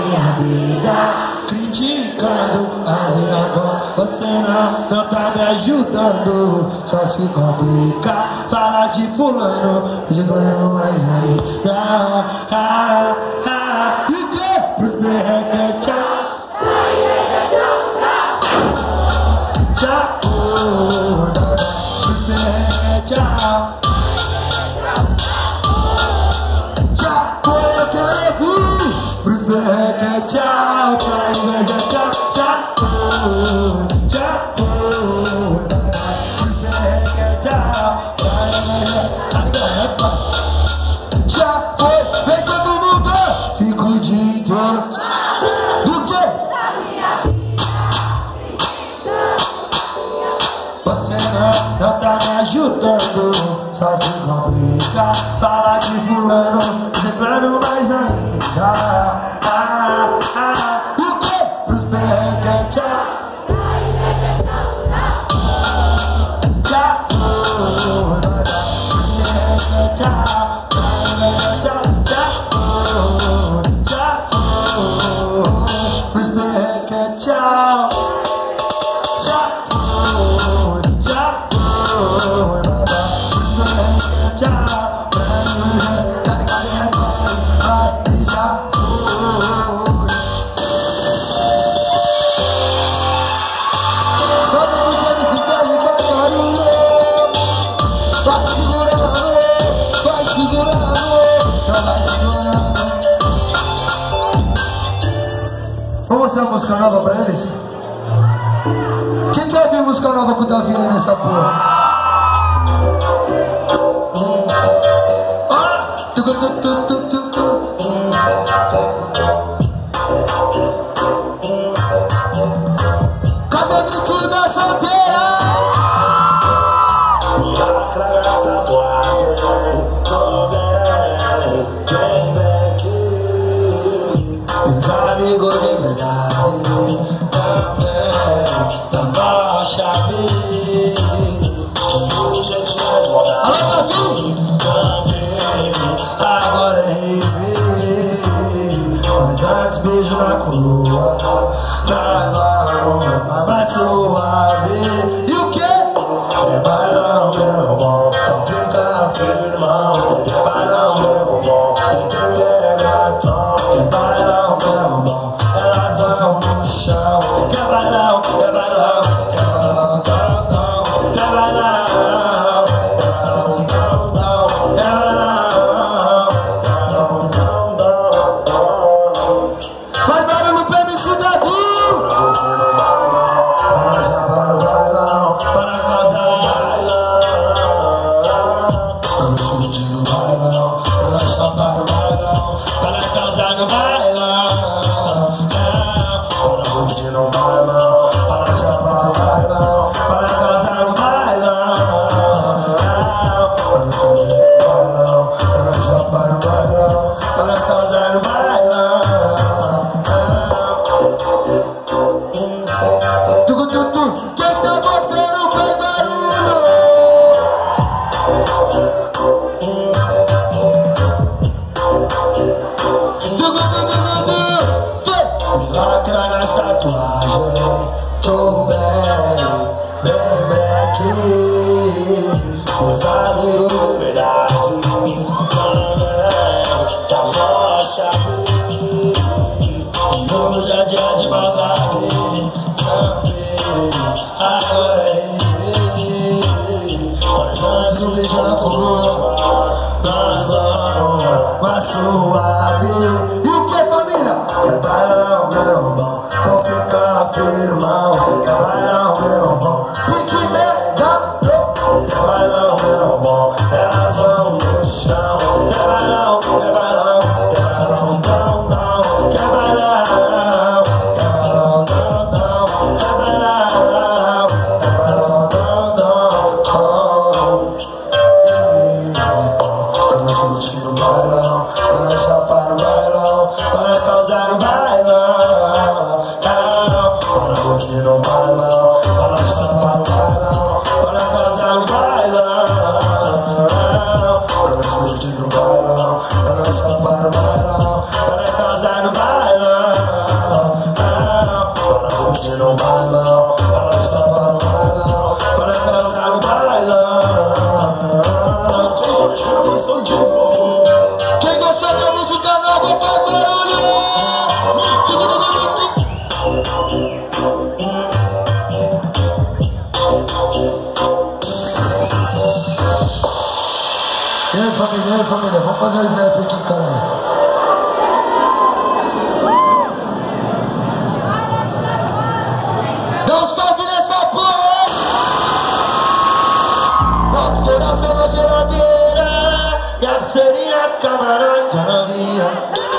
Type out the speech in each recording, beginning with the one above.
minha vida, criticando a vida com você não tá me ajudando. Só se complica, fala de fulano, ajudando mais ainda. E o que? Pros perreque, tchau. Tchau, pros perreque, tchau. Já foi o que eu vi. Pros perreque, tchau. Pra inveja, tchau, tchau. Já foi. Pros perreque, tchau. Pra inveja, tá ligado? Já foi, vem todo mundo. Fico o dia inteiro. Do quê? Você não tá me ajudando. Só se complica, fala de fulano, declaro mais ainda. O quê? Pros perreque, tchau. Já foi. Pros perreque, tchau. Já foi. Pros perreque, tchau. Já foi. Tchau, tá ligado que vai, já foi. Só dá pro dia desse carro e vai barulho. Vai segurando, vai segurando, vai segurando. Vamos mostrar uma música nova pra eles? Quem quer ouvir música nova com o Davi nessa porra? Cadê o gritinho da solteira? Lacra as tatuagens, tô bem, bem aqui. Os amigos de verdade também, da chave. Alô, Davi! Agora é rever. Mas antes beijo na coroa, traz a aroma mais suave. E o quê? É bailão, meu irmão, então fica firme, irmão. É bailão, meu irmão, quem é gatão. É bailão, meu irmão, elas vão no chão. Que bailão, que bailão, que bailão, que bailão. Lacra nas tatuagens, tô bem, bem aqui. Os amigos de verdade também, da rocha. Hoje é dia de maldade também, agora é mas antes do beijo na coroa, nós vamos mais suave. E o que, família? É bailão, meu irmão, então fica firme, irmão. É bailão, meu irmão, pique mega. É bailão, meu irmão, elas vão no chão. É bailão, é bailão, é bailão, não, não. É bailão, é bailão, não, não. É bailão, é bailão, não, não. Pra nós curtir o bailão, pra nós chapar o bailão, pra nós causar o bailão. Para curtir o bailão, para nós chapar o bailão, para nós causar o bailão. Para nós curtir o bailão, para nós chapar o bailão, para nós causar o bailão. família, vamos fazer o snap aqui, caralho. Dá um salve nessa porra! Bota o coração na geladeira, garceria, camarão, tcharavia.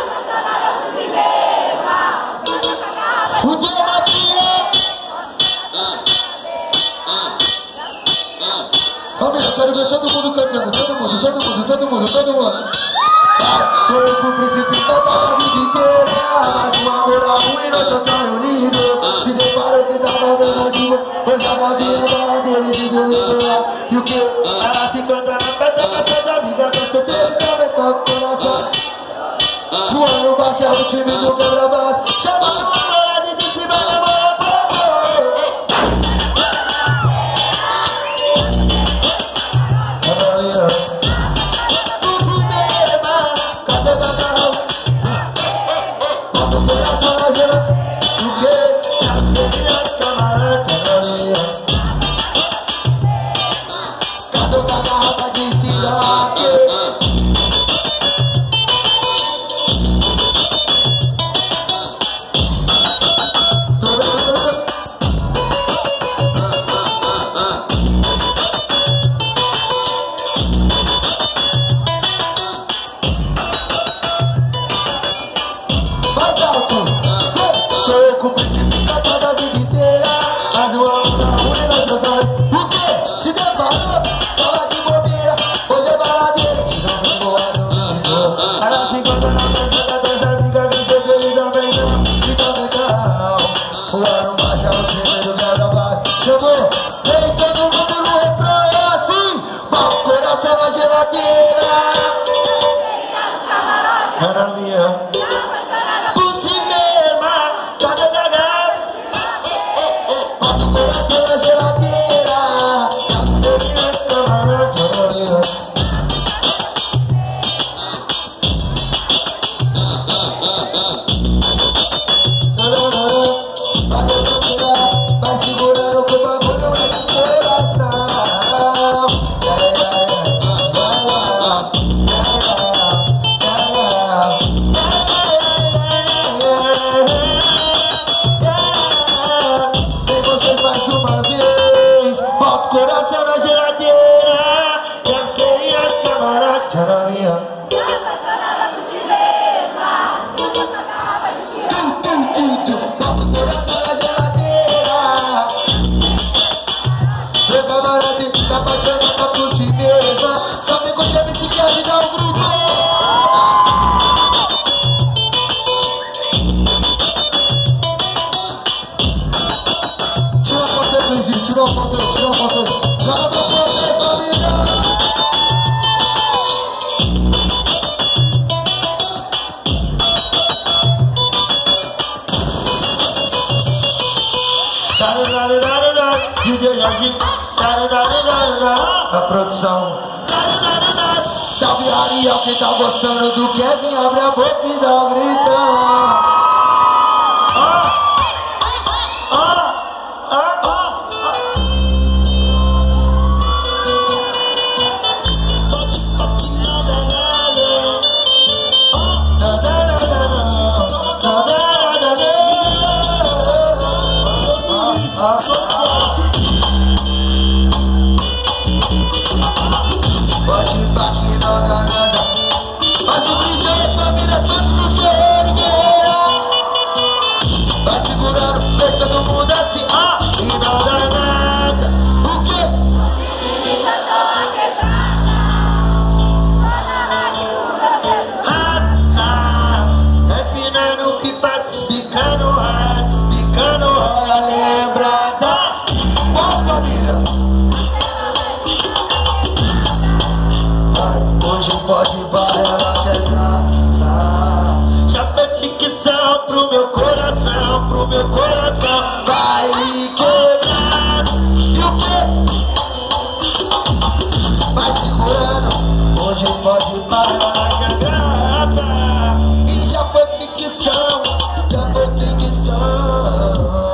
Fudeu, Maquinha! Família, quero ver todo mundo cantando, todo mundo. Sou eu que precipitado a vida inteira, mas uma moral ruim nós só tá unidos. Se deparou que tava vendo de uma, eu já havia baladeira de doer. E o que? Ela se canta na festa da amiga, com seu peso também toca o coração. Voando baixo, o time do quebra-baixo, chamando uma bola de cima da bola. A produção. Salve Ariel, quem tá gostando do Kevin, abre a boca e dá um grito. Pode ir pra que não dá nada. Faz o brinde aí, família, todos os guerreiros. Vai segurando, vem todo mundo assim, e não dá nada. O quê? Empinando pipa, despicando hora, lembrada. Qual família? Hoje pode parar até dançar. Já foi ficção pro meu coração. Vai quebrar. E o quê? Vai segurando. Hoje pode parar até dançar. E já foi ficção.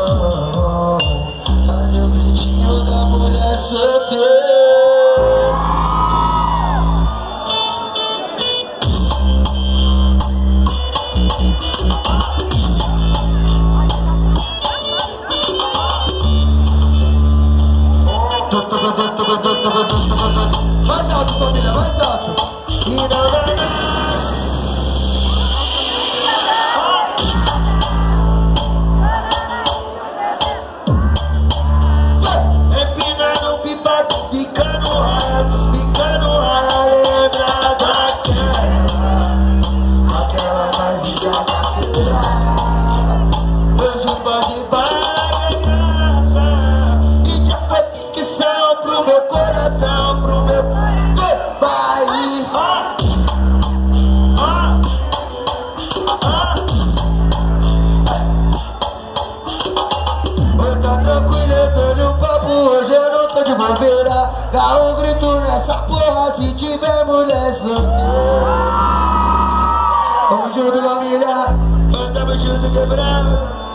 Dá um grito nessa porra se tiver mulher solteira. Tamo junto, família. Tamo junto, quebrado.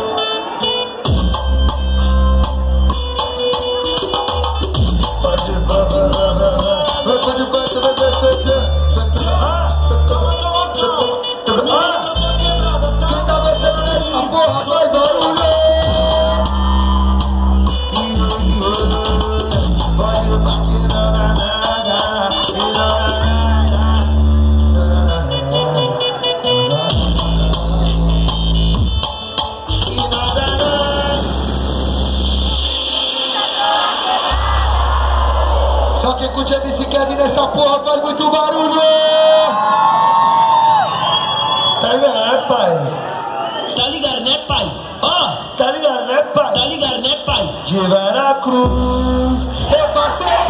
Só quem curte a MC Kevin nessa porra faz muito barulho! Tá ligado, né, pai? Tá ligado, né, pai? Ó, Tá ligado, né, pai? tá ligado, né, pai? De Veracruz, eu passei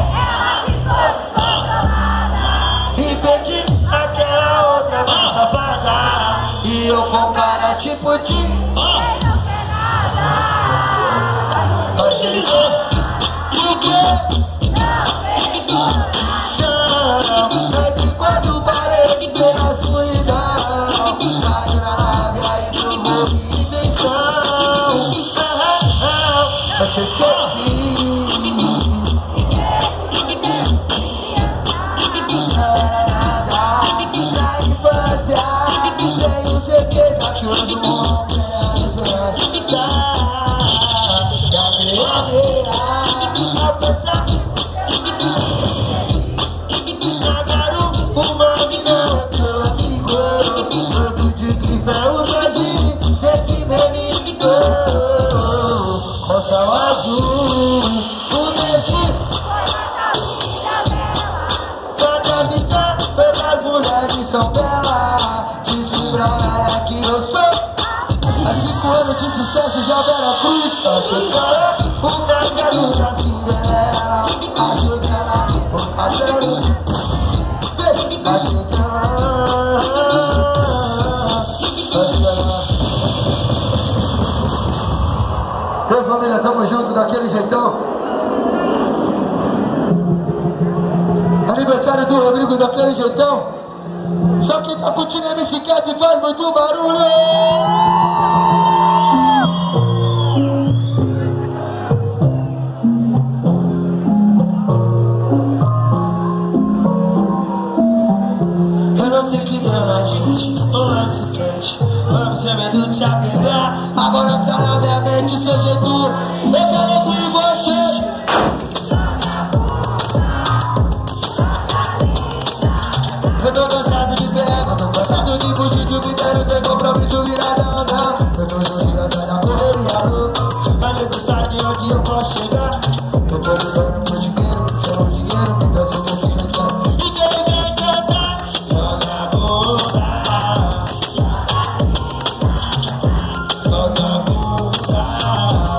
e pedi aquela outra safada. E eu com cara tipo de... Sei que quando parei pela escuridão, vai na nave aí pro morro e vem chão. Eu te esqueci. Na infância, tenho certeza que hoje o mundo é a esperança. São belas, disse pra ela que eu sou. Há 5 anos de sucesso já Veracruz. Achei que era o gargalo da Cinderela. Achei que era o parceiro. Achei que era. Ei, família, tamo junto daquele jeitão. Aniversário do Rodrigo daquele jeitão. Só quem tá curtindo MC Kevin faz muito barulho. Eu não sei que deu na gente, ou MC Sketch, ou MC medo de se apegar. Agora tá na minha mente seu jeito, eu quero ouvir você. Eu tô cansado de esperar, tô cansado de fugir de critério, tem compromisso virado a andar. Eu tô jogando atrás da correria louca, mas eu pensar de onde eu posso chegar. Eu tô jogando pro dinheiro, quero o dinheiro, me traz o meu filho, quero. E quero ver dançar, joga a bunda. Joga a bunda.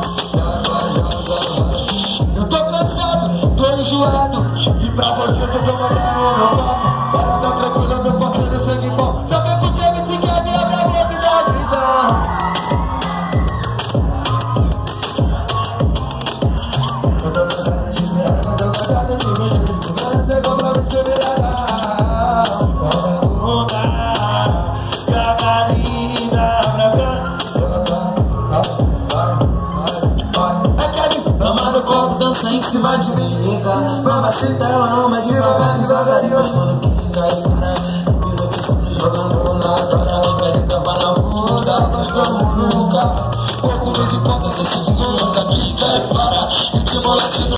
Eu tô cansado, tô enjoado, e pra você eu tô mandando o meu papo. Fala, tá tranquilo, meu parceiro, sangue bom. Sabe que o MC Kevin abre a boca e dá grita. Eu tô cansado de esperar, eu tô cansado de ver. Eu sei como pra me segurar. Bunda, joga linda pra cá. É Kevin, mama no copo, dança em cima de mim. Liga, mamacita, ela ama devagar, devagarinho. Mas quando fica aí pra jogando na cara, ela quer tapar na bunda, nós estamos nunca. Pouco nos importa se esse mundo aqui quer parar. E te molesta.